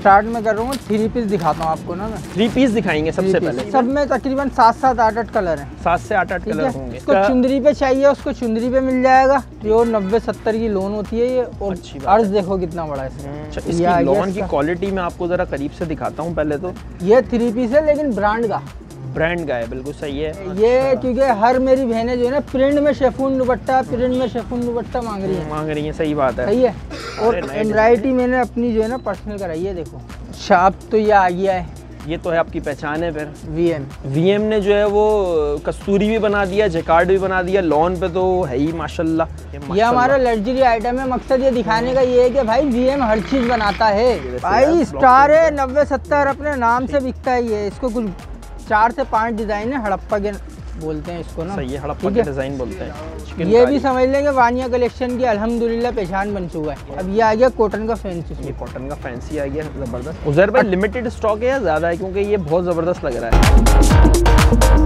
Start में कर रहा हूँ 3 पीस दिखाता हूँ आपको ना मैं। 3 पीस दिखाएंगे सबसे पहले। सब में तकरीबन 7-7 8-8 कलर हैं। 7 से 8-8 कलर होंगे। इसको चुंदरी पे चाहिए उसको चुंदरी पे मिल जाएगा। प्योर 90-70 की लोन होती है ये। और अर्ज देखो कितना बड़ा है। इसकी लोन की क्वालिटी मैं आपको जरा करीब से दिखाता हूँ पहले तो। ये 3 पीस है लेकिन ब्रांड का है, बिल्कुल सही है ये। क्योंकि हर मेरी बहनें जो है ना प्रिंट में शेफून दुपट्टा मांग रही है। सही बात है, सही है। और एम्ब्रॉयडरी मैंने अपनी जो है ना पर्सनल कराई है। देखो शाप तो ये आ गया है, ये तो है आपकी पहचान है। फिर वीएम ने जो है वो कस्तूरी भी बना दिया, जैकार्ड भी बना दिया, लॉन पे तो है ही माशाल्लाह। ये हमारा लग्जरी आइटम है। मकसद ये दिखाने का ये है कि भाई वीएम हर चीज बनाता है भाई। स्टार है 90-70 अपने नाम से बिकता है ये। इसको कुछ 4 से 5 डिजाइन है, हड़प्पा के बोलते हैं इसको ना। सही है, हड़प्पा के डिजाइन बोलते हैं। ये भी समझ लेंगे वानिया कलेक्शन की अल्हम्दुलिल्लाह पहचान बन चुका है। अब ये आ गया कॉटन का फैंसी। ये कॉटन का फैंसी आ गया जबरदस्त। उज़ैर भाई लिमिटेड स्टॉक है या ज्यादा है? क्योंकि ये बहुत जबरदस्त लग रहा है।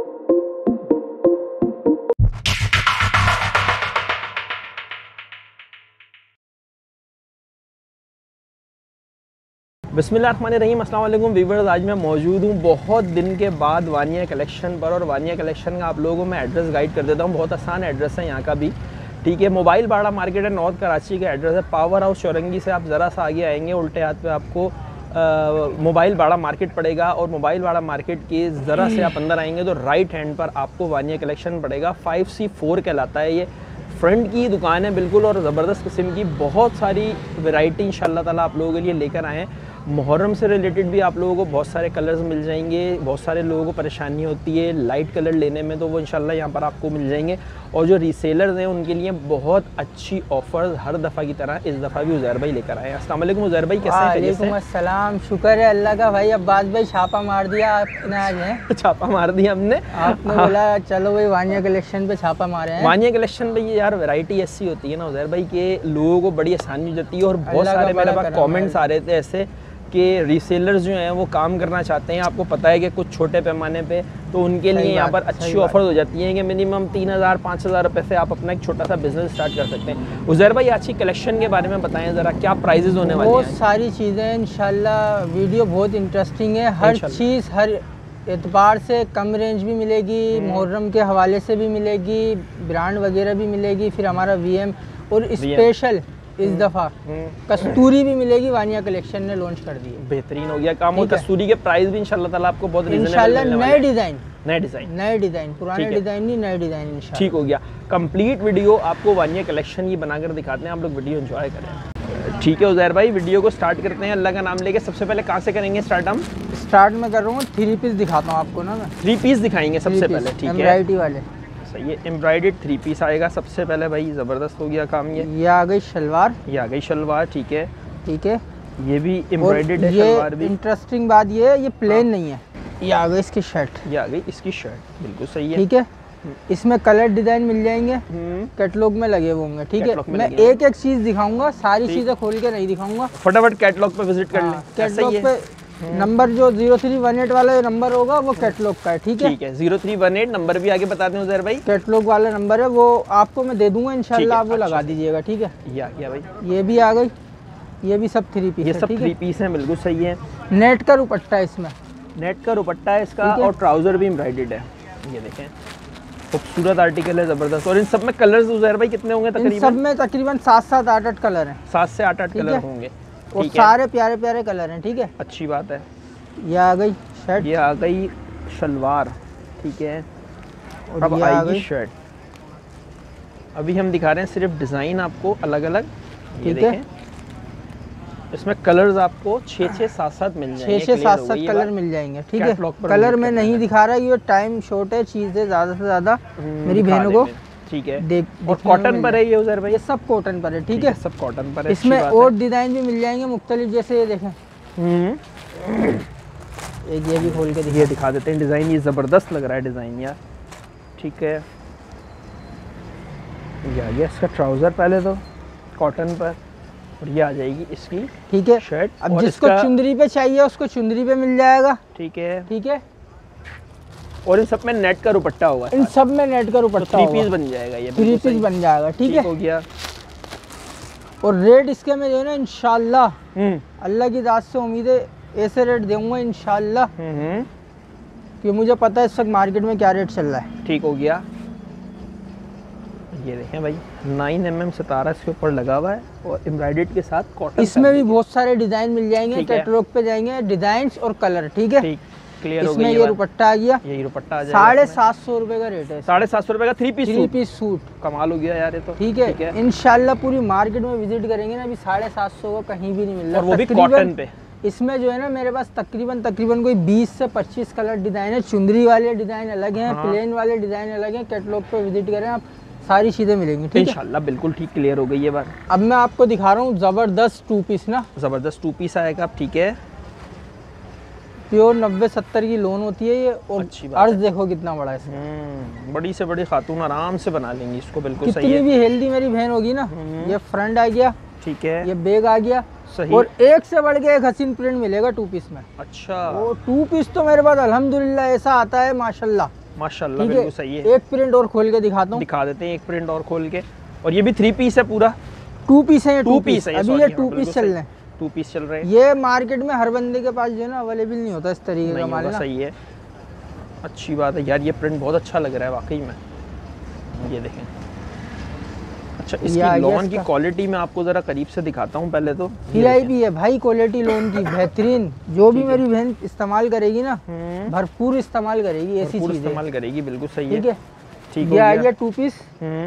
बिस्मिल्लाहिर्रहमानिर्रहीम, अस्सलाम वालेकुम वीवर्स। आज मैं मौजूद हूँ बहुत दिन के बाद वानिया कलेक्शन पर। और वानिया कलेक्शन का आप लोगों को मैं एड्रेस गाइड कर देता हूँ। बहुत आसान एड्रेस है यहाँ का भी, ठीक है। मोबाइल बाड़ा मार्केट है, नॉर्थ कराची का एड्रेस है। पावर हाउस चौरंगी से आप ज़रा सा आगे आएंगे, उल्टे हाथ पे आपको मोबाइल बाड़ा मार्केट पड़ेगा। और मोबाइल बाड़ा मार्केट के ज़रा से आप अंदर आएंगे तो राइट हैंड पर आपको वानिया कलेक्शन पड़ेगा। 5C4 कहलाता है ये। फ्रंट की दुकान है बिल्कुल, और ज़बरदस्त किस्म की बहुत सारी वैरायटी इंशाल्लाह ताला आप लोगों के लिए लेकर आए हैं। मुहर्रम से रिलेटेड भी आप लोगों को बहुत सारे कलर्स मिल जाएंगे। बहुत सारे लोगों को परेशानी होती है लाइट कलर लेने में, तो वो इंशाल्लाह यहाँ पर आपको मिल जाएंगे। और जो रीसेलर्स हैं उनके लिए बहुत अच्छी ऑफर्स हर दफ़ा की तरह इस दफ़ा भी उज़ैर भाई लेकर आए हैं। अस्सलाम वालेकुम उज़ैर भाई, कैसे हैं? वालेकुम अस्सलाम, शुक्र है अल्लाह का भाई। अब्बास भाई छापा मार दिया आपने आज है। छापा मार दिया हमने, आपने बोला चलो भाई वानिया कलेक्शन पे छापा मारे हैं। वानिया कलेक्शन पे ये यार वैरायटी ऐसी होती है ना उज़ैर भाई के लोगों को बड़ी आसानी हो जाती है। और बहुत सारे मेरे पास कॉमेंट्स आ रहे थे ऐसे कि रीसेलर्स जो हैं वो काम करना चाहते हैं। आपको पता है कि कुछ छोटे पैमाने पे, तो उनके लिए यहाँ पर अच्छी ऑफर हो जाती हैं कि मिनिमम 3,000-5,000 रुपये से आप अपना एक छोटा सा बिजनेस स्टार्ट कर सकते हैं। उज़ैर भाई आज की कलेक्शन के बारे में बताएं ज़रा, क्या प्राइजेज़ होने वाले हैं? बहुत सारी चीज़ें इंशाल्लाह। वीडियो बहुत इंटरेस्टिंग है। हर चीज़ हर एतबार से कम रेंज भी मिलेगी, मुहर्रम के हवाले से भी मिलेगी, ब्रांड वगैरह भी मिलेगी। फिर हमारा वीएम और स्पेशल इस दफ़ा कस्तूरी भी मिलेगी। वानिया कलेक्शन ने लॉन्च कर दी है, बेहतरीन हो गया काम। और कस्तूरी के प्राइस भी इंशाल्लाह ताला आपको बहुत इंशाल्लाह नए डिज़ाइन, पुराने डिज़ाइन नहीं, नए डिज़ाइन इंशाल्लाह। ठीक हो गया। कंप्लीट वीडियो आपको वानिया कलेक्शन की बनाकर दिखाते हैं, आप लोग वीडियो एंजॉय करें। ठीक है उज़ैर भाई, वीडियो को स्टार्ट करते हैं अल्लाह का नाम लेके। सबसे पहले कहाँ से करेंगे स्टार्ट? हम स्टार्ट में कर रहा हूँ 3 पीस दिखाता हूँ आपको ना मैं। 3 पीस दिखाएंगे सबसे पहले, ठीक है। एम्ब्रॉयडरी वाले, सही है। एम्ब्रॉयडर्ड 3 पीस आएगा सबसे पहले भाई, ज़बरदस्त हो गया काम। ये आ गई शलवार, ठीक है, ठीक है। ये भी एम्ब्रॉयडर्ड है शलवार भी। इंटरेस्टिंग बात ये है, ये प्लेन नहीं है। ये आ गई इसकी शर्ट, बिल्कुल सही है, ठीक है। इसमें कलर डिजाइन मिल जाएंगे, कैटलॉग में लगे हुए होंगे, ठीक है। मैं एक एक चीज दिखाऊंगा, सारी चीजें खोल के नहीं दिखाऊंगा। फटाफट कैटलॉग पे विजिट कर लें। कैटलॉग पे नंबर जो 0318 वाला नंबर होगा वो कैटलॉग का है, ठीक है। 0318 नंबर भी आगे बता दें उज़ैर भाई। कैटलॉग वाला नंबर है, वो आपको मैं दे दूंगा इंशाल्लाह, आप वो लगा दीजिएगा, ठीक है। ये आ गया भाई, ये भी आ गई। ये भी सब 3 पीस, ये सब 3 पीस हैं, बिल्कुल सही है। नेट का दुपट्टा है इसमें, नेट का दुपट्टा है इसका, और ट्राउजर भी एम्ब्रॉयडर्ड है। ये देखें, खूबसूरत आर्टिकल है, जबरदस्त। और इन सब में कलर्स उज़ैर भाई कितने होंगे तकरीबन? इन सब में तकरीबन 7-7 8-8 कलर हैं। 7 से 8-8 कलर होंगे, और सारे प्यारे प्यारे कलर हैं, ठीक है। अच्छी बात है। ये आ गई शर्ट, ये आ गई शलवार, ठीक है। और अब आएगी शर्ट। अभी हम दिखा रहे हैं सिर्फ डिज़ाइन आपको अलग अलग, ये देखें। इसमें कलर्स आपको 6-6, 7-7 मिल जाएंगे, 6-6, 7-7 कलर मिल जाएंगे, ठीक है। कलर में नहीं दिखा रहा, ये टाइम शॉर्ट है, चीज़ें ज़्यादा से ज़्यादा मेरी बहनों को, ठीक है। और कॉटन पर है ये उज़ैर भाई? ये सब कॉटन पर है, ठीक है। सब कॉटन पर है। इसमें और डिज़ाइन भी मिल जाएंगे मुख्तलिफ, जैसे ये देखें। एक ये भी खोल के दिखा देते हैं डिज़ाइन। ये ज़बरदस्त लग रहा है डिज़ाइन यार, ठीक है। ये आ गया इसका ट्राउज़र पहले तो कॉटन पर, और ये आ जाएगी इसकी, ठीक है, शर्ट। अब जिसको चुंदरी पे चाहिए उसको चुंदरी पे मिल जाएगा, ठीक है, ठीक है। और इन सब में नेट का दुपट्टा होगा, इन सब में नेट का दुपट्टा, 3 पीस बन जाएगा। ये 3 पीस बन जाएगा, ठीक है, हो गया। और रेट इसके में जो है ना इंशाल्लाह अल्लाह की दात से उम्मीद है ऐसे रेट दूंगा इंशाल्लाह, कि मुझे पता है इस वक्त मार्केट में क्या रेट चल रहा है। ठीक हो गया। ये देखें भाई 9mm सितारा इसके ऊपर लगा हुआ है और एम्ब्रॉयडर्ड के साथ कॉटन। इसमें भी बहुत सारे डिजाइन मिल जाएंगे, कैटलॉग पे जाएंगे डिजाइन और कलर। ठीक है, ठीक क्लियर हो इसमें गई। ये दुपट्टा आ गया, यही दुपट्टा आ जाएगा। 750 रुपए का रेट है। 750 रुपए का 3 पीस सूट। कमाल हो गया यार ये तो। ठीक है, इंशाल्लाह पूरी मार्केट में विजिट करेंगे ना, अभी 750 का कहीं भी नहीं मिल रहा, और वो भी कॉटन पे। इसमें जो है ना मेरे पास तकरीबन कोई 20 से 25 कलर डिजाइन है। चुंदरी वाले डिजाइन अलग हैं, प्लेन वाले डिजाइन अलग हैं। कैटलॉग पे विजिट करें आप, सारी चीजें मिलेंगी। ठीक है इंशाल्लाह, बिल्कुल ठीक क्लियर हो गई ये बात। अब मैं आपको दिखा रहा हूँ जबरदस्त 2 पीस ना, जबरदस्त 2 पीस आएगा। ठीक है, प्योर 90-70 की लोन होती है ये, और अर्ज देखो कितना बड़ा है। बड़ी से बड़ी खातून आराम से बना लेंगी इसको, बिल्कुल सही है। कितनी भी हेल्दी मेरी बहन होगी ना, ये फ्रंट आ गया, ठीक है, ये बैग आ गया, सही। और एक से बढ़ के एक हसीन प्रिंट मिलेगा 2 पीस में। अच्छा, वो 2 पीस तो मेरे पास अल्हम्दुलिल्लाह ऐसा आता है माशाल्लाह। माशाल्लाह, बिल्कुल सही है। एक प्रिंट और खोल के दिखाता हूँ, दिखा देते हैं एक प्रिंट और खोल के। और ये भी 3 पीस है पूरा। 2 पीस है, 2 पीस है अभी ये 2 पीस चल रहे हैं। 2 पीस चल रहे हैं। ये मार्केट में हर बंदे के पास जो है ना अवेलेबल नहीं होता इस तरीके का माल ना। सही है, अच्छी बात है यार, ये प्रिंट बहुत अच्छा लग रहा है वाकई में। ये देखें। अच्छा, इसकी लोन की क्वालिटी मैं आपको जरा करीब से दिखाता हूँ पहले तो। भी है भाई क्वालिटी लोन की बेहतरीन, जो भी मेरी बहन इस्तेमाल करेगी ना भरपूर इस्तेमाल करेगी, ऐसी चीज इस्तेमाल करेगी, बिल्कुल सही है। ठीक है, ठीक ये आ गया 2 पीस,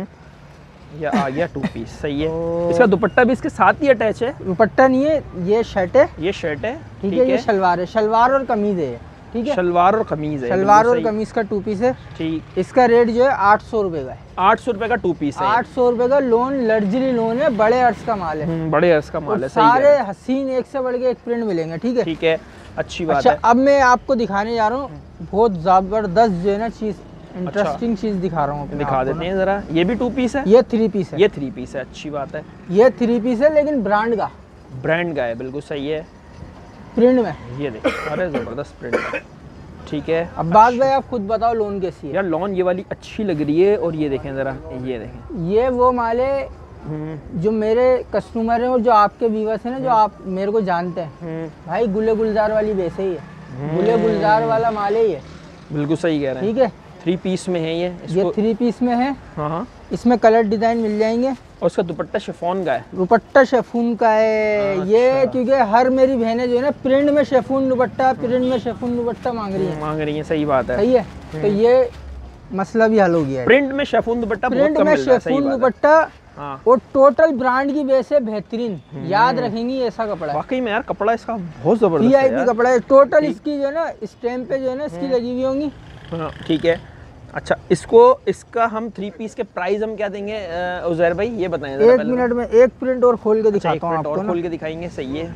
ये आ गया 2 पीस, सही है। इसका दुपट्टा भी इसके साथ ही अटैच है। दुपट्टा नहीं है, ये शर्ट है। ये शर्ट है, ठीक है, ये शलवार है, शलवार और कमीज है। ठीक है, शलवार और कमीज है, शलवार और कमीज का 2 पीस है। ठीक, इसका रेट जो है 800 रुपए का है। 800 रुपए का 2 पीस है। 800 रुपए का लोन, लग्जरी लोन है, बड़े अर्ज का माल है। बड़े अर्ज का माल है, सारे हसीन एक से बढ़ के एक प्रिंट मिलेंगे। ठीक है, ठीक है, अच्छी बात है। है। अब मैं आपको दिखाने जा रहा हूँ बहुत जबरदस्त जो है ना चीज, इंटरेस्टिंग चीज दिखा रहा हूँ। दिखा देते हैं जरा। ये भी 2 पीस है, ये 3 पीस है। ये 3 पीस है, अच्छी बात है। ये 3 पीस है लेकिन ब्रांड का, ब्रांड का है, बिल्कुल सही है। प्रिंट में ये देखो, अरे जबरदस्त प्रिंट है। ठीक है, अब बात भाई आप खुद बताओ लोन कैसी है। यार लोन ये वाली अच्छी लग रही है। और ये देखें जरा, ये देखें, ये वो माल है जो मेरे कस्टमर हैं और जो आपके व्यूअर्स हैं ना, जो आप मेरे को जानते हैं भाई, गुले गुलजार वाली वैसे ही है, गुले गुलजार वाला माल है ये। बिल्कुल सही कह रहे हैं। ठीक है, 3 पीस में है ये 3 पीस में है। हाँ, इसमें कलर डिजाइन मिल जाएंगे। और उसका दुपट्टा शिफॉन का है। दुपट्टा शेफून का है। अच्छा। ये क्योंकि हर मेरी बहनें जो है ना प्रिंट में शेफून दुपट्टा, प्रिंट में शेफून दुपट्टा मांग रही है। सही बात है, सही है। तो ये मसला भी हल हो गया है। प्रिंट में शेफून दुपट्टा, प्रिंट में शेफून दुपट्टा और टोटल ब्रांड की बेस है बेहतरीन, याद रखेंगी ऐसा कपड़ा है। वाकई में यार कपड़ा इसका बहुत जबरदस्त है यार। कपड़ा है टोटल। इसकी जो है ना स्टैम्प पे जो है ना इसकी लगी हुई होंगी। ठीक है, अच्छा इसका हम 3 पीस के प्राइस हम क्या देंगे उजैर भाई, ये बताएं जरा। 1 मिनट में एक प्रिंट और खोल के दिखाता हूं आपको, खोल के दिखाएंगे, सही है।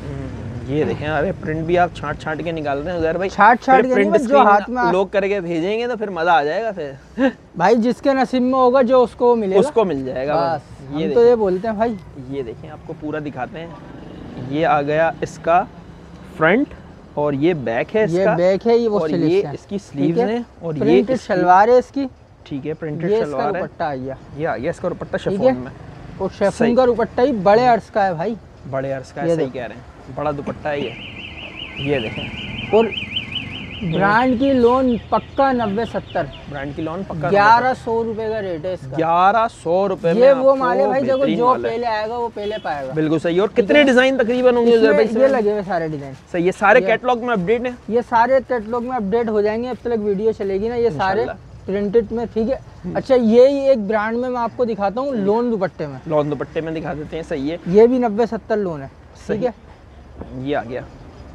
ये देखें, अरे प्रिंट भी आप छांट के निकाल रहे हैं उजैर भाई। छांट के प्रिंट जो हाथ में लोग करके भेजेंगे तो फिर मजा आ जाएगा फिर। भाई जिसके नसीब में होगा जो उसको मिलेगा, उसको मिल जाएगा बस। हम तो ये बोलते हैं भाई। ये देखें, आपको पूरा दिखाते हैं। ये आ गया इसका फ्रंट और ये बैक है इसका। ये बैक है, ये वो और ये इसकी स्लीव्स हैं और ये प्रिंटेड शलवार है इसकी। ठीक है, प्रिंटेड शलवार है। दुपट्टा आ गया, ये आ गया इसका दुपट्टा शिफॉन में। और शिफॉन का दुपट्टा ही बड़े अर्ज का है भाई, बड़े अर्ज का है, सही कह रहे हैं, बड़ा दुपट्टा है ये देखें। और ब्रांड की लोन पक्का 90-70, ब्रांड की लोन पक्का 1100 रुपए का रेट है इसका। 1100 रुपए में ये वो माल है भाई, देखो जो पहले आएगा वो पहले पाएगा। बिल्कुल सही। और कितने डिजाइन तकरीबन होंगे भाई? ये लगे हुए सारे डिजाइन। सही, ये सारे कैटलॉग में अपडेट है। ये सारे कैटलॉग में अपडेट हो जाएंगे, अब तक वीडियो चलेगी ना, ये सारे प्रिंटेड में। ठीक है, अच्छा यही एक ब्रांड में मैं आपको दिखाता हूँ लोन दुपट्टे में। लोन दुपट्टे में दिखा देते हैं, सही है। ये भी 90-70 लोन है। ठीक है, ये आ गया।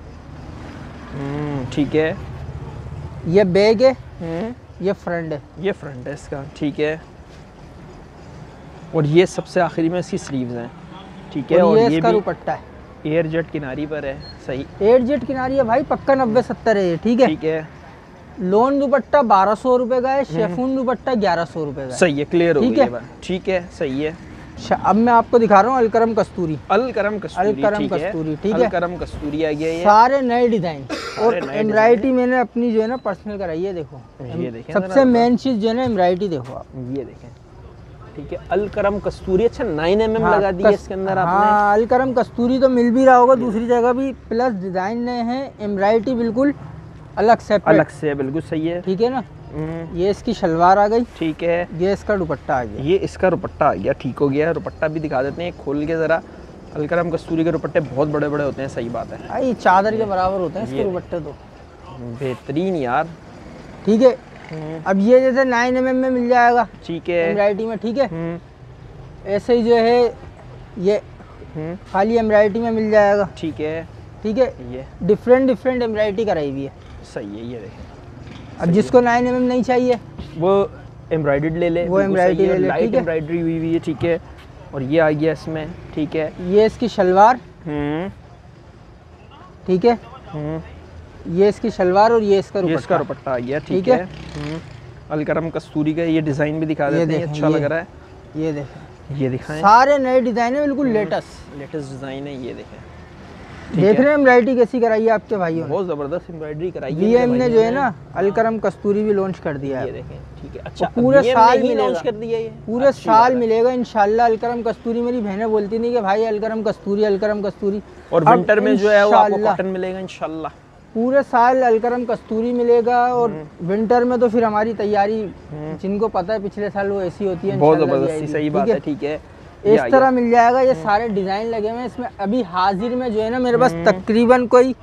ठीक है, ये बैग है, ये फ्रंट है, ये फ्रंट है इसका। ठीक है, और ये सबसे आखिरी में इसकी स्लीव्स हैं। ठीक है, और ये इसका दुपट्टा है, एयर जेट किनारी पर है। सही, एयर जेट किनारी है भाई, पक्का 90-70 है ये। ठीक है, ठीक है। लोन दुपट्टा 1200 रुपए का है, शेफून दुपट्टा 1100 रुपए का। सही है, क्लियर हो गई है बात। ठीक है, सही है। अब मैं आपको दिखा रहा हूँ अलकरम कस्तूरी। अलकरम कस्तूरी, ठीक है। अलकरम कस्तूरी आ गया ये। सारे नए डिजाइन और एम्ब्रॉयडरी मैंने अपनी जो है ना पर्सनल कराई है। देखो, ये देखें, सबसे मेन चीज जो है ना एम्ब्रॉयडरी। देखो आप, ये देखें, ठीक है, अलकरम कस्तूरी। अच्छा 9mm लगा दी है इसके अंदर आपने। हाँ, अलकरम कस्तूरी तो मिल भी रहा होगा दूसरी जगह भी, प्लस डिजाइन नए हैं, एम्ब्रॉयडरी बिल्कुल अलग से है, बिल्कुल सही है। ठीक है ना। ये इसकी शलवार आ गई, ठीक है, ये इसका दुपट्टा आ गया, ये इसका दुपट्टा आ गया, ठीक हो गया। दुपट्टा भी दिखा देते हैं खोल के जरा। अलकरम कस्तूरी के दुपट्टे बहुत बड़े बड़े होते हैं, सही बात है। भाई चादर के बराबर होते हैं इसके दुपट्टे तो, बेहतरीन यार। ठीक है। अब ये जैसे 9mm में मिल जाएगा, ठीक है, एम्ब्रॉयडरी में, ठीक है। ऐसे ही जो है ये खाली एम्ब्रॉयडरी में मिल जाएगा, ठीक है, ठीक है। ये डिफरेंट एम्ब्रॉयडरी कराई हुई है, सही है। ये देखें, अब जिसको 9mm नहीं चाहिए वो एम्ब्रॉयडर्ड ले ले, वो एम्ब्रॉयडरी ले ले, लाइट एम्ब्रॉयडरी हुई हुई है, ठीक है। और ये आ गया इसमें, ठीक है। ये इसकी शलवार, ठीक है, ये इसकी शलवार और ये इसका दुपट्टा आ गया, ठीक है। अलकरम कस्तूरी का ये डिजाइन भी दिखा देते हैं, अच्छा लग रहा है। ये देखें, ये दिखाएं, सारे नए डिजाइन है, बिल्कुल लेटेस्ट डिजाइन है। ये देखें, देख रहे हैं एम्ब्रॉयडरी कैसी कराई है आपके भाइयों ने, बहुत जबरदस्त एम्ब्रॉयडरी कराई है। वीएम ने जो है ना अलकरम कस्तूरी भी लॉन्च कर दिया है, ये देखें, ठीक है। अच्छा पूरे साल ही लॉन्च कर दिया ये, पूरे साल मिलेगा इंशाल्लाह अलकरम कस्तूरी। मेरी बहनें बोलती नहीं कि भाई अलकरम कस्तूरी, अलकरम कस्तूरी। और विंटर में जो है वो आपको कॉटन मिलेगा इंशाल्लाह, पूरे साल अलकरम कस्तूरी मिलेगा। और विंटर में तो फिर हमारी तैयारी, जिनको पता है पिछले साल वो ऐसी होती है, बहुत जबरदस्ती, सही बात है, ठीक है। इस तरह मिल जाएगा, ये सारे डिजाइन लगे हुए हैं इसमें। अभी हाजिर में जो है ना मेरे पास तकरीबन कोई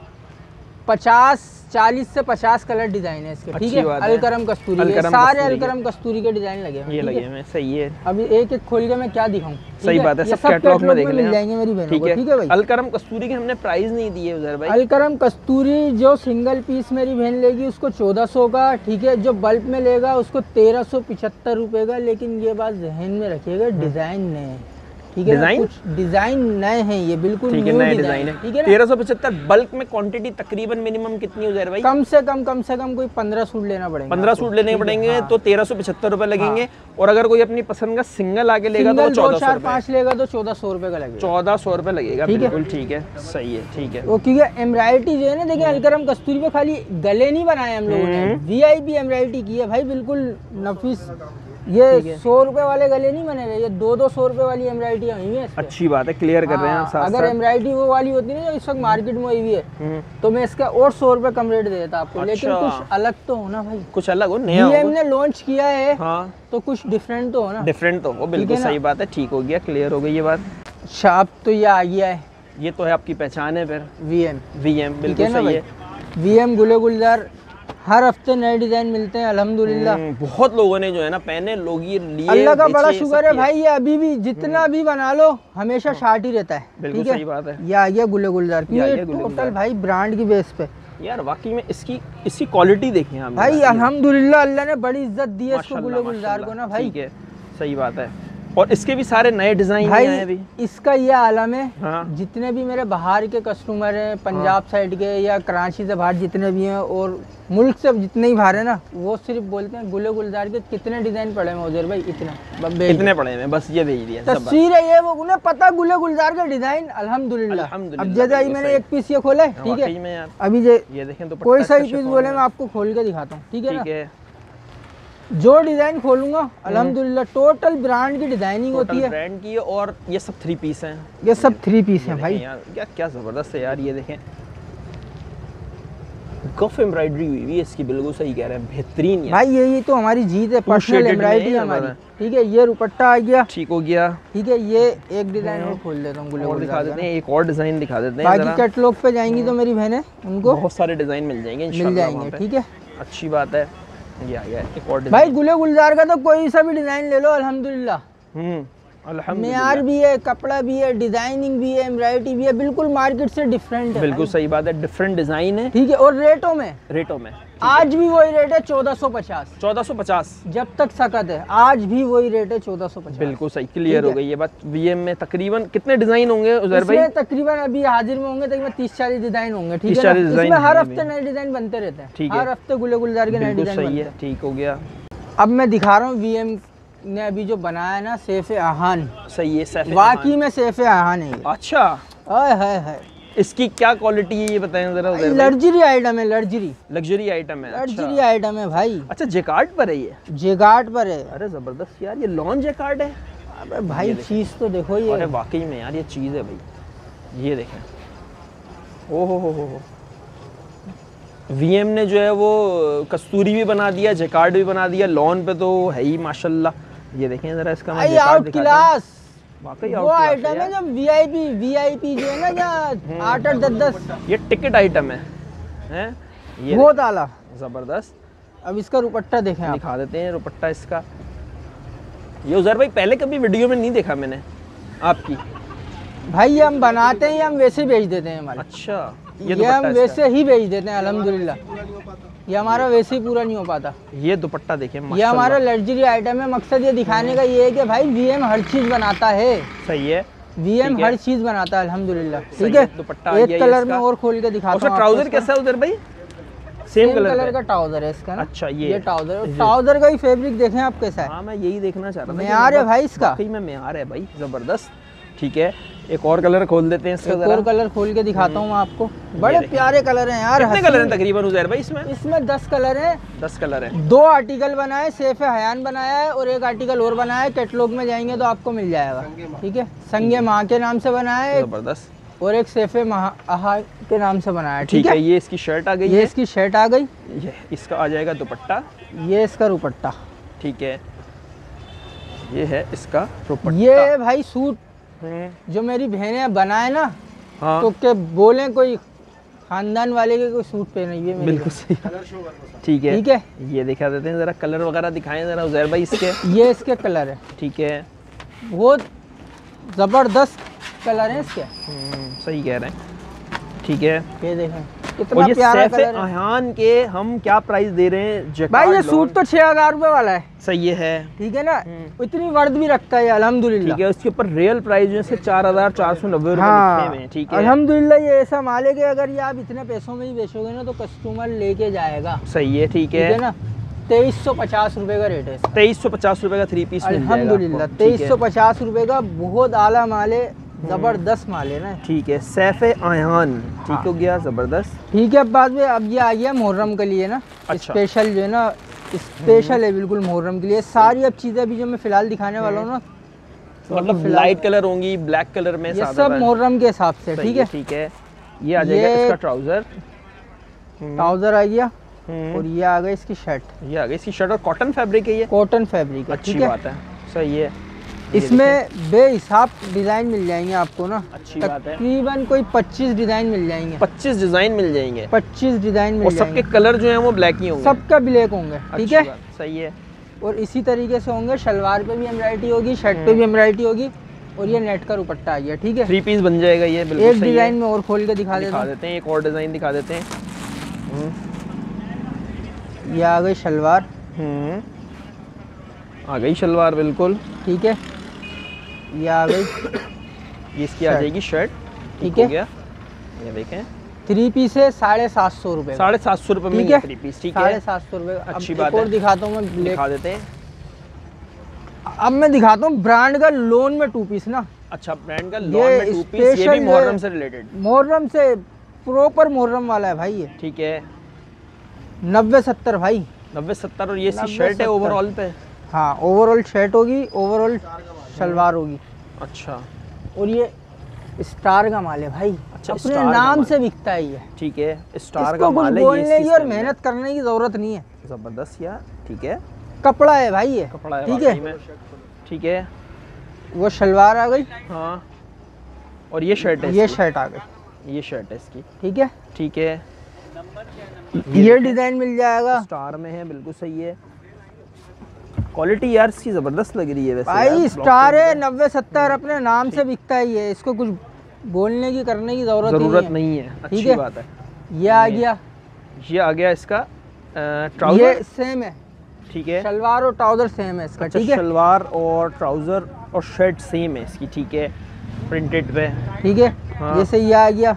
40 से 50 कलर डिजाइन है इसके, ठीक है। अलकरम कस्तूरी के सारे अलकरम कस्तूरी के डिजाइन लगे हैं, ये लगे हैं, सही है। अभी एक एक खोल के मैं क्या दिखाऊं, सही बात है, सब कैटलॉग में देख लें, मिल जाएंगे मेरी बहनों को, ठीक है भाई। अलकरम कस्तूरी के हमने प्राइस नहीं दिए उधर भाई। अलकरम कस्तूरी जो सिंगल पीस मेरी बहन लेगी उसको 1400 का, ठीक है। जो बल्क में लेगा उसको 1375 रुपए का। लेकिन ये बात जहन में रखिएगा, डिजाइन नए, ठीक है। डिजाइन कुछ डिजाइन नए हैं, ये बिल्कुल ठीक है, नए डिजाइन है, ठीक है। 1375 बल्क में। क्वांटिटी तकरीबन मिनिमम कितनी हो जाए भाई? कम से कम कोई 15 सूट लेना पड़ेगा, 15 सूट लेने पड़ेंगे, तो 1375 रुपए लगेंगे। और अगर कोई अपनी पसंद का सिंगल आके लेगा तो 1400 लेगा तो 1400 रुपए का लगेगा, 1400 रुपए लगेगा, बिल्कुल ठीक है, सही है, ठीक है। वो क्योंकि एम्ब्रॉयडरी जो है ना, देखिए अलकरम कस्तूरी पे खाली गले नहीं बनाए हम लोगों ने, VIP एम्ब्रॉयडरी की है भाई, बिल्कुल नफीस। ये 100 रुपए वाले गले नहीं बने हुए, ये 200 रुपए वाली एम्ब्रॉयडरी हुई है। अच्छी बात है, क्लियर कर रहे हैं आप साथ अगर एम्ब्रॉयडरी वो वाली होती ना जो इस वक्त मार्केट में हुई है, तो मैं इसका और 100 रुपए कम रेट देता आपको। लेकिन कुछ अलग तो होना भाई, कुछ अलग हो, नया हो। हमने लॉन्च किया है, हाँ, तो कुछ डिफरेंट तो हो ना, डिफरेंट तो हो, बिल्कुल सही बात है, ठीक हो गया, क्लियर हो गई ये बात। अच्छा अब तो ये आ गया है, ये तो है आपकी पहचान है फिर, VM बिल्कुल सही है। VM गुले गुलजार, हर हफ्ते नए डिजाइन मिलते हैं अल्हम्दुलिल्लाह। बहुत लोगों ने जो है ना पहने, लोग ये लिए, अल्लाह का बड़ा शुक्र है भाई। ये अभी भी जितना भी बना लो हमेशा शार्ट ही रहता है, बिल्कुल सही बात है। ये गुले गुलजार टोटल भाई ब्रांड की बेस पे यार, वाकई में इसकी क्वालिटी देखिए आप भाई, अल्हम्दुलिल्लाह अल्लाह ने बड़ी इज्जत दी है इसको गुले गुलजार को ना भाई, ठीक है, सही बात है। और इसके भी सारे नए डिजाइन भाई आए अभी। इसका ये आलम है, हाँ। जितने भी मेरे बाहर के कस्टमर हैं, पंजाब साइड के या कराची से बाहर जितने भी हैं और मुल्क से जितने ही बाहर है ना, वो सिर्फ बोलते हैं गुले गुलजार के कितने डिजाइन पड़े हैं उधर भाई, इतने पड़े हैं, बस ये भेज दिया। तस्वीर है ये, वो उन्हें पता गुले गुलजार का डिजाइन अल्हम्दुलिल्लाह। अब जैसे मैंने एक पीस ये खोला है, ठीक है, अभी ये देखें तो कोई सा पीस बोले मैं आपको खोल के दिखाता हूँ, ठीक है। जो डिजाइन खोलूंगा अल्हम्दुलिल्लाह टोटल ब्रांड की डिजाइनिंग होती है, ब्रांड की। और ये सब 3 पीस हैं, ये सब 3 पीस हैं भाई। यार क्या जबरदस्त है यार, ये देखें गफ एम्ब्रॉयडरी हुई है इसकी, बिल्कुल सही कह रहे हैं, बेहतरीन है भाई। यही तो हमारी जीत है, पर्सनल एम्ब्रॉयडरी हमारी, ठीक है। ये दुपट्टा आ गया, ठीक हो गया, ठीक है। ये एक डिजाइन और खोल देता हूँ, और दिखा देते हैं, एक और डिजाइन दिखा देते हैं। बाकी कैटलॉग पे जाएंगी तो मेरी बहनें उनको बहुत सारे डिजाइन मिल जाएंगे इंशाल्लाह, ठीक है, अच्छी बात है। ये आ गया एक और भाई गुले गुलजार का तो कोई सा भी डिजाइन ले लो अल्हम्दुलिल्लाह, अल्हम्दुलिल्लाह, मेयार भी है, कपड़ा भी है, डिजाइनिंग भी है, एम्ब्रॉयडरी भी है, बिल्कुल मार्केट से डिफरेंट है, बिल्कुल सही बात है, डिफरेंट डिजाइन है, ठीक है। और रेटों में आज भी वही रेट है 1450, जब तक सकत है आज भी वही रेट है 1450, बिल्कुल सही, क्लियर हो गई ये बात। VM में तकरीबन कितने डिजाइन होंगे उधर भाई? तकरीबन अभी हाजिर में होंगे तकरीबन 30-40 डिजाइन होंगे, ठीक है। इसमें हर हफ्ते नए डिजाइन बनते रहते हैं, हर हफ्ते गुले गुलजार के नए डिजाइन सही है, ठीक हो गया। अब मैं दिखा रहा हूँ VM ने अभी जो बनाया ना, सैफ आहान, सही है, वाकई में सैफ आहान है। अच्छा, हाय हाय हाय, इसकी क्या क्वालिटी है ये बताएं जरा। लग्जरी आइटम है, लग्जरी आइटम है। लग्जरी आइटम है भाई। अच्छा जेकार्ड पर है ये? जेकार्ड पर है। अरे जबरदस्त यार, ये लॉन जेकार्ड है। अबे भाई चीज तो देखो ये। अरे वाकई में यार ये चीज है भाई, ये देखें। ओहो हो। वीएम ने जो है वो कस्तूरी भी बना दिया, जेकार्ड भी बना दिया, लॉन पे तो है ही माशाल्लाह। ये देखें जरा इसका मैं आउट क्लास। वाकई वो आइटम है जो वीआईपी जो है ना, जहाँ 8-8 10-10 ये टिकट आइटम है ये बहुत आला जबरदस्त। अब इसका दुपट्टा देखें आप। दिखा देते हैं दुपट्टा इसका। ये उज़ैर भाई पहले कभी वीडियो में नहीं देखा मैंने आपकी। भाई ये हम बनाते हैं, हम वैसे बेच देते हैं हमारे। अच्छा ये हम वैसे ही बेच देते हैं अल्हम्दुलिल्लाह। ये हमारा वैसे ही पूरा नहीं हो पाता। ये दुपट्टा देखिए, ये हमारा लग्जरी आइटम है। मकसद ये दिखाने का ये है कि भाई वीएम हर चीज बनाता है। सही है, वीएम हर चीज बनाता है अल्हम्दुलिल्लाह। ठीक है, दुपट्टा एक कलर में और खोल के दिखाता हूं। ट्राउजर कैसा है उधर भाई? सेम कलर का ट्राउजर है इसका ना। अच्छा ये ट्राउजर का ही फैब्रिक देखें आप कैसा है। हाँ मैं यही देखना चाह रहा था। मेयार है भाई इसका, वाकई में मेयार है भाई, जबरदस्त। ठीक है, एक और कलर खोल देते हैं इसका। एक और कलर खोल के दिखाता हूँ आपको। बड़े प्यारे कलर हैं यार। कितने कलर हैं तकरीबन उज़ैर भाई इसमें? इसमें 10 कलर हैं। 10 कलर हैं। 2 आर्टिकल बनाए, सैफ हयान बनाया है और एक आर्टिकल और बनाया है। कैटलॉग में जाएंगे तो आपको मिल जाएगा। ठीक है, संगे माह के नाम से बनाया है जबरदस्त, और एक सैफ आहा के नाम से बनाया है। ठीक है, ये इसकी शर्ट आ गई। ये इसकी शर्ट आ गई। ये इसका आ जाएगा दुपट्टा। ये इसका दुपट्टा। ठीक है, ये है इसका दुपट्टा। ये भाई सूट जो मेरी बहनें बनाए ना, हाँ। तो के बोले कोई खानदान वाले के कोई सूट पहने। ये बिल्कुल सही। ठीक है, ठीक है, ये दिखा देते हैं जरा, कलर वगैरह दिखाएं जरा उज़ैर भाई इसके। ये इसके कलर है। ठीक है, बहुत जबरदस्त कलर है इसके। सही कह रहे हैं। ठीक है, ये देखें कितना प्यारा कलर है। अहान के हम क्या प्राइस दे रहे हैं भाई? ये सूट तो 6000 रुपए वाला है। सही है, ठीक है ना, इतनी वर्द भी रखता है अल्हम्दुलिल्लाह। ठीक है, उसके ऊपर रियल प्राइस जो है 4490 रुपए लिखे हुए हैं। ठीक है, अल्हम्दुलिल्लाह ये ऐसा माल है कि अगर ये आप इतने पैसों में ही बेचोगे ना तो कस्टमर लेके जाएगा। सही है, ठीक है ना। 2350 रुपए का रेट है। 2350 रुपए का 3 पीस अल्हम्दुलिल्लाह 2350 रुपए का बहुत आला माल है, जबरदस्त माल है ना। ठीक है, सैफ आयान। ठीक हो गया, जबरदस्त। ठीक है, अब बाद में अब ये आ गया मुहर्रम के लिए ना। अच्छा। स्पेशल जो है ना, स्पेशल है बिल्कुल मुहर्रम के लिए। सारी अब चीज़ें अभी जो मैं फिलहाल दिखाने वाला हूँ ना, मतलब लाइट कलर होंगी, ब्लैक कलर में, ये सब मुहर्रम के हिसाब से। ठीक है, ठीक है, ये आ जाएगा इसका ट्राउजर। ट्राउजर आ गया और ये आ गई इसकी शर्ट। ये आ गई इसकी शर्ट और कॉटन फैब्रिक है ये। कॉटन फैब्रिक है। अच्छी बात है, सही है। इसमें बेहिसाब डिज़ाइन मिल जाएंगे आपको ना। अच्छी बात है। तकरीबन कोई 25 डिज़ाइन मिल जाएंगे। 25 डिज़ाइन मिल जाएंगे। 25 डिज़ाइन मिल जाएंगे। सबके कलर जो हैं वो ब्लैक ही होंगे। सबका ब्लैक होंगे। ठीक है, सही है। और इसी तरीके से होंगे, शलवार पे भी एम्ब्रॉयडरी होगी, शर्ट पे भी एम्ब्रॉयडरी होगी और ये नेट का दुपट्टा आ गया। ठीक है, 3 पीस बन जाएगा ये। बिल्कुल एक डिज़ाइन में और खोल के दिखा देते हैं। एक और डिज़ाइन दिखा देते हैं। ये आ गई शलवार। आ गई शलवार, बिल्कुल ठीक है। ये आ गई, ये इसकी आ जाएगी शर्ट। ठीक है, ये देखें 3 पीस है 750 रुपए। 750 रुपए में 3 पीस। ठीक है, 750 रुपए। अच्छी बात है। और दिखाता हूँ मैं, दिखा देते हैं। अब मैं दिखाता हूँ ब्रांड का लोन में 2 पीस ना। अच्छा, ब्रांड का लोन में 2 पीस। ये भी मुहर्रम से रिलेटेड, मुहर्रम से प्रॉपर मुहर्रम वाला है भाई ये। ठीक है, 90-70 भाई। 90-70। और ये इसकी शर्ट है ओवरऑल पे। हाँ, ओवरऑल शर्ट होगी, ओवरऑल शलवार होगी। अच्छा, और ये स्टार का माल है भाई। अच्छा, अपने नाम से बिकता है ये। ठीक है, स्टार का माल है। बोलने की और मेहनत करने की जरूरत नहीं है। जबरदस्त यार। ठीक है, कपड़ा है भाई ये। कपड़ा है। ठीक है, ठीक है, वो शलवार आ गई। हाँ, और ये शर्ट है। ये शर्ट आ गई। ये शर्ट है इसकी। ठीक है, ठीक है, ये डिजाइन मिल जाएगा, स्टार में है। बिल्कुल सही है। क्वालिटी यार इसकी जबरदस्त लग रही है वैसे भाई। स्टार है 90-70, अपने नाम से बिकता ही है। इसको कुछ बोलने की करने की जरूरत नहीं है। अच्छी बात है। ये आ गया, ये आ गया इसका ट्राउजर। ये सेम है। ठीक है, शलवार और ट्राउजर सेम है इसका। ठीक है, शलवार और ट्राउजर और शर्ट सेम है इसकी। ठीक है, प्रिंटेड पे। ठीक है, हाँ। जैसे ये आ गया।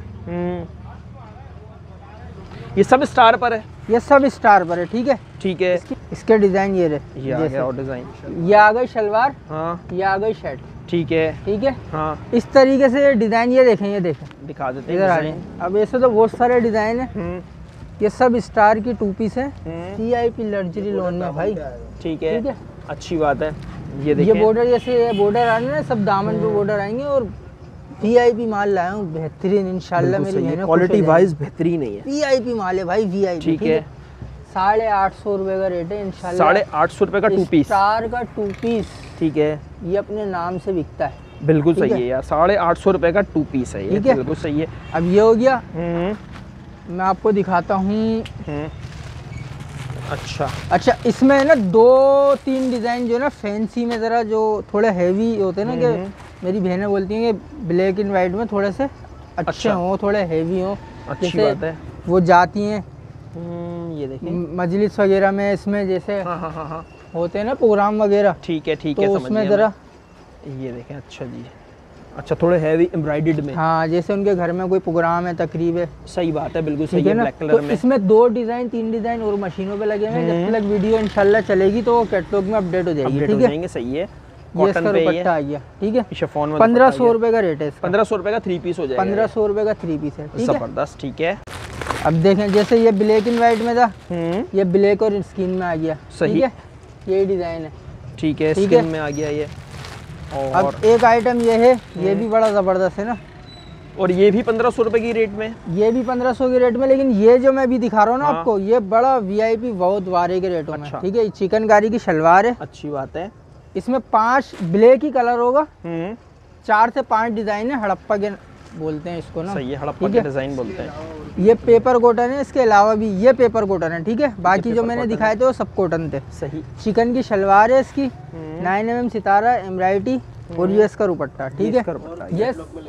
ये सब स्टार पर है। ये सब स्टार पर है। ठीक है, ठीक है, इसके डिजाइन ये रहे। ये आ गया और डिजाइन। ये आ गई शलवार। हाँ, ये आ गई शर्ट। ठीक है। ठीक है, हाँ इस तरीके से डिज़ाइन ये देखें, ये देखें, दिखा देते हैं इधर आ डिज़ाइन। जाएं। अब ऐसे तो बहुत सारे डिज़ाइन है, ये सब स्टार की 2 पीस है, CIP लग्जरी लोन में भाई। ठीक है, ठीक है, अच्छी बात है। ये ये देखिए बॉर्डर जैसे बॉर्डर आ रहे हैं, सब दामन पे बॉर्डर आएंगे और VIP माल लाया हूँ बेहतरीन, इंशाल्लाह मेरी बहनें क्वालिटी वाइज बेहतरीन है ये। VIP माल है भाई, VIP। ठीक है, 850 रुपए का रेट है इंशाल्लाह। 850 रुपए का 2 पीस, स्टार का 2 पीस। ठीक है, ये अपने नाम से बिकता है। बिल्कुल ठीक सही है यार। 850 रुपए का 2 पीस है ये, ठीक है। बिल्कुल सही है। अब ये हो गया, मैं आपको दिखाता हूँ। अच्छा, इसमें है ना 2-3 डिज़ाइन जो है ना फैंसी में ज़रा जो थोड़े हैवी होते हैं ना, कि मेरी बहनें बोलती हैं कि ब्लैक एंड वाइट में थोड़े से अच्छे हों, थोड़े हैवी हों, अच्छी बात है। वो जाती हैं ये देखिए मजलिस वगैरह में, इसमें जैसे हाँ होते हैं ना प्रोग्राम वगैरह, ठीक है, तो उसमें ज़रा ये देखें। अच्छा जी, अच्छा थोड़े हैवी एम्ब्रॉयडर्ड में। हाँ, जैसे उनके घर में कोई प्रोग्राम है, तकरीब है। सही बात है, बिल्कुल सही ठीक है है, ना, ब्लैक तो कलर में। इसमें 2 डिज़ाइन 3 डिज़ाइन और मशीनों पे लगे हुए हैं। जब तक वीडियो इंशाल्लाह चलेगी तो कैटलॉग में अपडेट हो जाएगी। अपडेट ठीक हो है, जाएंगे, सही है। ये इसका दुपट्टा आ गया। ठीक है, शिफॉन में 1500 रुपए का रेट है इसका। 1500 रुपए का 3 पीस हो जाएगा। 1500 रुपए का 3 पीस है। ठीक है, जबरदस्त। ठीक है, अब देखें, जैसे ये ब्लैक एंड वाइट में था, ये ब्लैक और स्किन में आ गया। सही ठीक है, यही डिज़ाइन है। ठीक है, ठीक स्किन है। में आ गया ये। अब और एक आइटम ये है, ये भी बड़ा ज़बरदस्त है ना, और ये भी 1500 रुपए की रेट में। ये भी 1500 के रेट में, लेकिन ये जो मैं अभी दिखा रहा हूँ ना हाँ। आपको, ये बड़ा VIP बहुत वारे के रेटों में। अच्छा। ठीक है, चिकनकारी की शलवार है, अच्छी बात है। इसमें 5 ब्लैक ही कलर होगा, 4 4 से 5 डिज़ाइन है, हड़प्पा के बोलते हैं इसको ना। सही है, हड़प्पा ठीक के है, डिजाइन बोलते हैं। ये पेपर कॉटन है, इसके अलावा भी ये पेपर कॉटन है। ठीक है, बाकी जो पेपर मैंने कॉटन दिखाए थे वो सब कॉटन थे। सही। चिकन की शलवार है इसकी, 9mm सितारा एम्ब्रॉयडरी, और ये इसका दुपट्टा। ठीक है, इसका दुपट्टा, ये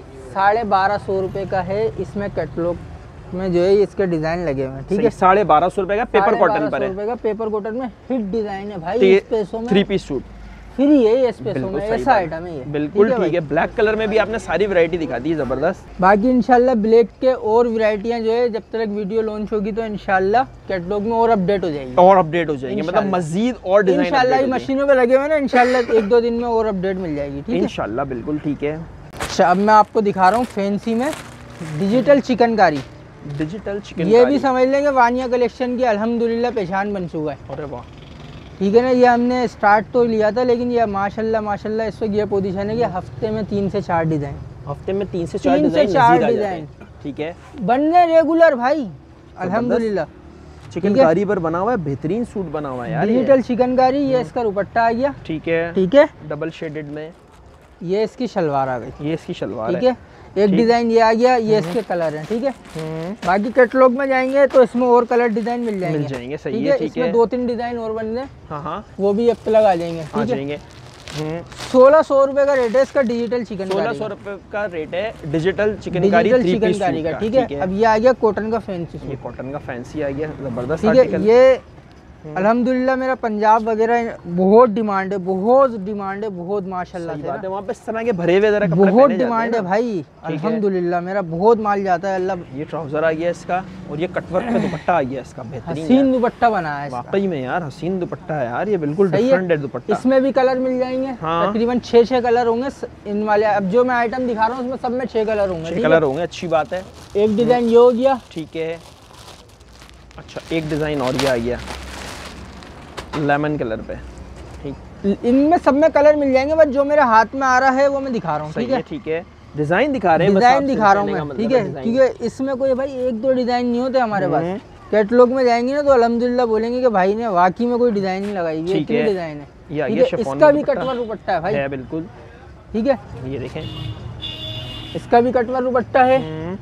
1250 रुपए का है। इसमें कैटलॉग में जो है इसके डिजाइन लगे हुए हैं। ठीक है, 1250 रुपए का पेपर कॉटन पर 1250 है। रुपए का पेपर कॉटन में हिट डिजाइन है भाई। ते- इस पैसों में 3 पीस सूट फ्री है, ये इस पैसों बिल्कुल में सही ऐसा बात। आइटम है ये। बिल्कुल भाई? ठीक है। ब्लैक कलर में भी आपने सारी वैरायटी दिखा दी है, जबरदस्त। बाकी इंशाल्लाह ब्लैक के और वैरायटियां जो है जब तक वीडियो लॉन्च होगी तो इंशाल्लाह कैटलॉग में और अपडेट हो जाएगी। और अपडेट हो जाएंगे, मतलब इंशाल्लाह। मजीद और डिजाइन इंशाल्लाह ये मशीनों पे लगे हुए हैं ना, इंशाल्लाह 1-2 दिन में और अपडेट मिल जाएगी। ठीक है, इंशाल्लाह, बिल्कुल ठीक है। अच्छा, अब मैं आपको दिखा रहा हूँ फैंसी में डिजिटल चिकनकारी। डिजिटल चिकन, ये भी समझ लेंगे वानिया कलेक्शन की अल्हम्दुलिल्लाह पहचान बन चुका है। अरे वाह, ठीक है ना, ये हमने स्टार्ट तो लिया था, लेकिन ये माशाल्लाह इस वक्त ये पोजीशन है कि हफ्ते में 3 से 4 डिज़ाइन, हफ्ते में 3 से 4 3 से डिजाइन 4 मजीद आ जाते डिजाइन हैं। ठीक है, बनने रेगुलर भाई अल्हम्दुलिल्लाह। चिकनकारी पर बना हुआ है, बेहतरीन सूट बना हुआ है यार ये। डिजिटल चिकनकारी, ये इसका दुपट्टा आ गया। ठीक है, ठीक है, डबल शेडेड में ये इसकी शलवार आ गई। ये इसकी शलवार ठीक है, एक डिज़ाइन ये आ गया, ये इसके कलर हैं। ठीक है, बाकी कैटलॉग में जाएंगे तो इसमें और कलर डिज़ाइन मिल जाएंगे। मिल जाएंगे, सही ठीक है। है, ठीक इसमें है, 2-3 डिज़ाइन और बन गए, हाँ वो भी अब तक आ जाएंगे। आ ठीक है, जाएंगे। 1600 रुपए का रेट है इसका डिजिटल चिकन 1600 रुपए का रेट है digital chikankari digital 3 piece chikankari suit का। का। ठीक है, अब ये आ गया कॉटन का फैंसी ये सूट। कॉटन का फैंसी आ गया, जबरदस्त ठीक है, आर्टिकल। ये अल्हम्दुलिल्लाह मेरा पंजाब वगैरह बहुत डिमांड है, बहुत माशाल्लाह सही से बात है, ना, वहाँ पे इस तरह के भरे हुए जरा कपड़े बहुत पहने जाते डिमांड हैं है ना। भाई अल्हम्दुलिल्लाह, मेरा बहुत माल जाता है। अल्लाह, ये ट्राउजर आ गया इसका, और ये कटवर्क का दुपट्टा आ गया इसका, बेहतरीन हसीन दुपट्टा बनाया है इसका। वाकई में यार, हसीन दुपट्टा है यार, ये बिल्कुल सही है। डिफरेंट है दुपट्टा। इसमें भी कलर मिल जाएंगे, हाँ। तकरीबन 6 कलर होंगे इन वाले। अब जो मैं आइटम दिखा रहा हूँ उसमें सब में 6 कलर होंगे। 6 ठीक कलर है? होंगे, अच्छी बात है। एक डिजाइन ये हो गया। ठीक है, अच्छा एक डिजाइन और ये आ गया लेमन कलर पे। ठीक, इनमें सब में कलर मिल जाएंगे, बस जो मेरे हाथ में आ रहा है वो मैं दिखा रहा हूँ। सही ठीक है, है। ठीक है, डिजाइन दिखा रहे हैं, बस डिजाइन आपसे दिखा रहा हूँ कहने का मैं। मतलब ठीक है है, डिजाइन। क्योंकि इसमें कोई भाई 1-2 डिजाइन नहीं होते हमारे पास। कैटलॉग में जाएंगे ना तो अल्हम्दुलिल्लाह बोलेंगे कि भाई ने वाकई में कोई डिजाइन नहीं लगाई, ये ठीक इतनी है। डिजाइन है। ये आ ठीक गया है, शिफॉन इसका का भी दुपट्टा कटवर दुपट्टा है भाई। है, बिल्कुल। ठीक है, ये देखें, इसका भी कटवर दुपट्टा है।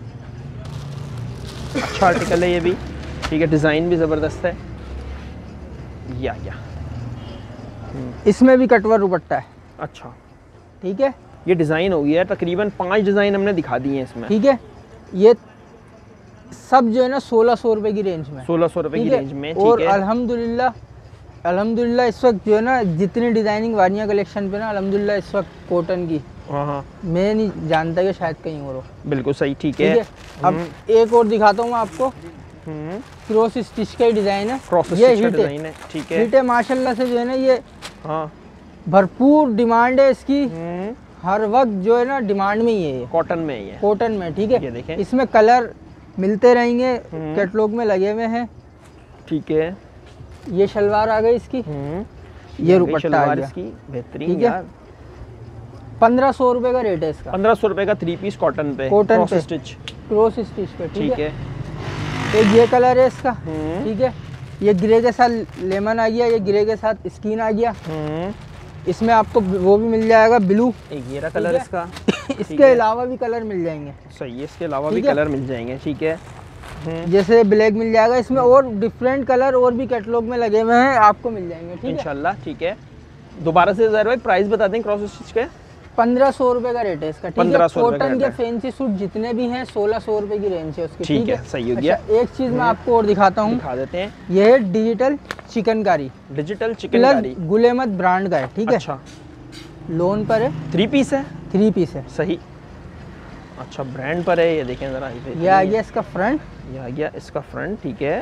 अच्छा आर्टिकल है ये भी। ठीक है, डिजाइन भी जबरदस्त है। ये आ गया, इसमें भी कटवर दुपट्टा है। अच्छा ठीक है, ये डिजाइन हो गया है, तकरीबन 5 डिजाइन हमने दिखा दिए हैं इसमें। ठीक है, ये सब जो है ना 1600 रुपए की रेंज में। 1600 रुपए की ठीक है, रेंज में। और ठीक है, अल्हम्दुलिल्लाह इस वक्त जो है ना जितनी डिजाइनिंग वानिया कलेक्शन पे ना अल्हम्दुलिल्लाह इस वक्त कॉटन की हाँ हाँ मैं नहीं जानता कि शायद कहीं और हो। बिल्कुल सही। ठीक ठीक है, है, अब एक और दिखाता हूँ मैं आपको, क्रॉस स्टिच का ही डिजाइन है। क्रॉस ये स्टिच का हिट है, डिजाइन है। ठीक है, हिट है माशाल्लाह से, जो है ना ये हाँ भरपूर डिमांड है इसकी। हर वक्त जो है ना डिमांड में ही है ये, कॉटन में ही है, कॉटन में। ठीक है, ये देखें। इसमें कलर मिलते रहेंगे, कैटलॉग में लगे हुए हैं। ठीक है, ये शलवार आ गई इसकी, ये दुपट्टा आ गया, इसकी बेहतरीन ठीक है। यार। 1500 रुपए का रेट है इसका, 1500 रुपए का 3 पीस कॉटन पे, कॉटन पे, स्टिच, क्रॉस स्टिच पे। ठीक है। एक ये कलर है इसका, ठीक है। ये ग्रे के साथ लेमन आ गया, ये ग्रे के साथ स्किन आ गया। इसमें आपको वो भी मिल जाएगा ब्लू, एक ये रहा कलर इसका। इसके अलावा भी कलर मिल जाएंगे, सही है, इसके अलावा भी कलर मिल जाएंगे, ठीक है। जैसे ब्लैक मिल जाएगा इसमें, और डिफरेंट कलर और भी कैटलॉग में लगे हुए हैं, आपको मिल जाएंगे, ठीक है इंशाल्लाह। ठीक है, दोबारा से ज़रा भाई प्राइस बता दें क्रॉस स्टिच के। 1500 रुपए का रेट है इसका, ठीक है। 1500 रुपए का कॉटन के रेट है। फैंसी सूट जितने भी हैं 1600 रुपए की रेंज है उसकी, ठीक है, सही हो गया। अच्छा, एक चीज मैं आपको और दिखाता हूँ, दिखा देते हैं। ये है digital chikankari, digital chikankari, plus Gulemat brand का है, ठीक है। अच्छा, लोन पर है, 3 पीस है, 3 पीस है। सही। अच्छा, ब्रांड पर है, ये देखें ज़रा। ये आ गया इसका फ्रंट, ये आ गया इसका फ्रंट, ठीक है।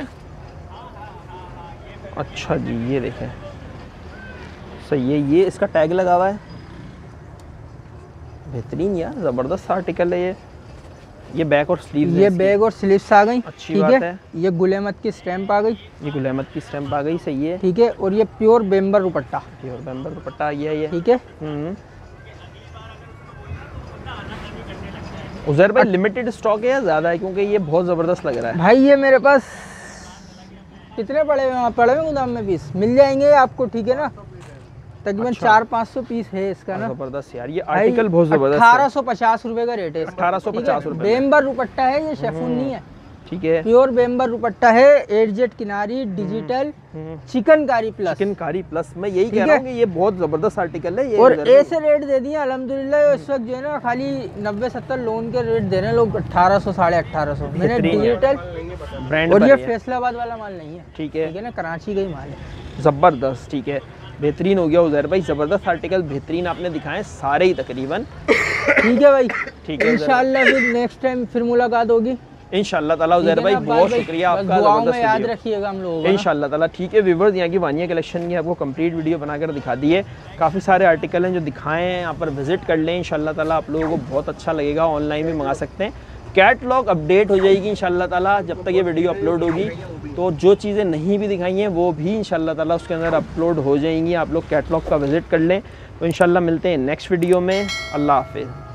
अच्छा जी, ये देखें, सही है। ये इसका टैग लगा हुआ है, बेहतरीन यार, ज़बरदस्त आर्टिकल है ये। ये बैक और स्लीव, ये बैग और स्लीव्स आ गई, अच्छी ठीक बात है। ये गुलेमत की स्टैंप आ गई, ये गुल अहमद की स्टैंप आ गई, सही है। ठीक है। और ये प्योर बेम्बर दुपट्टा, प्योर बेम्बर दुपट्टा आ गया ये, ठीक है। उज़ैर भाई लिमिटेड स्टॉक है या ज़्यादा है, क्योंकि ये बहुत ज़बरदस्त लग रहा है भाई ये मेरे पास कितने पड़े हुए गोदाम में पीस मिल जाएंगे आपको, ठीक है ना। तकरीबन अच्छा। 400-500 पीस है इसका ना। ज़बरदस्त यार, ये आर्टिकल बहुत ज़बरदस्त है। 1850 रुपए का रेट है इसका, 1850 रुपए में। बेम्बर दुपट्टा है ये, शेफून नहीं है, ठीक है। प्योर बेम्बर दुपट्टा है, 8Z किनारी, digital chikankari plus, chikankari plus. मैं यही ठीक कह रहा है। हूँ कि ये बहुत ज़बरदस्त आर्टिकल है ये। और उज़ैर भाई, ऐसे रेट दे दिए अल्हम्दुलिल्लाह। इस वक्त जो है ना खाली 90-70 लोन के रेट दे रहे हैं लोग, 1800 1850। मैंने बेहतरीन है। डिजिटल, ब्रांड और पर ये है। फैसलाबाद वाला माल नहीं है, ठीक है, ठीक है ना, कराची का ही माल है। ज़बरदस्त, ठीक है, बेहतरीन हो गया उज़ैर भाई। ज़बरदस्त आर्टिकल बेहतरीन आपने दिखाए सारे ही तकरीबन, ठीक है भाई। ठीक है, इंशाल्लाह फिर नेक्स्ट टाइम फिर मुलाकात होगी इंशाल्लाह ताला। उज़ैर भाई बहुत शुक्रिया आपका, दुआओं में ज़बरदस्त याद वीडियो। रखिएगा हम लोगों को ना। इंशाल्लाह ताला, ठीक है। व्यूवर्स, यहाँ की वानिया कलेक्शन की आपको कंप्लीट वीडियो बनाकर दिखा दी है। काफ़ी सारे आर्टिकल हैं जो दिखाए हैं, यहाँ पर विजिट कर लें, इंशाल्लाह ताला आप लोगों को बहुत अच्छा लगेगा। ऑनलाइन भी मंगा सकते हैं। कैटलॉग अपडेट हो जाएगी इंशाल्लाह ताला, जब तक ये वीडियो अपलोड होगी। तो जो चीज़ें नहीं भी दिखाई हैं वो भी इंशाल्लाह ताला उसके अंदर अपलोड हो जाएंगी। आप लोग कैटलॉग का विजिट कर लें। तो इंशाल्लाह मिलते हैं नेक्स्ट वीडियो में। अल्लाह हाफिज़।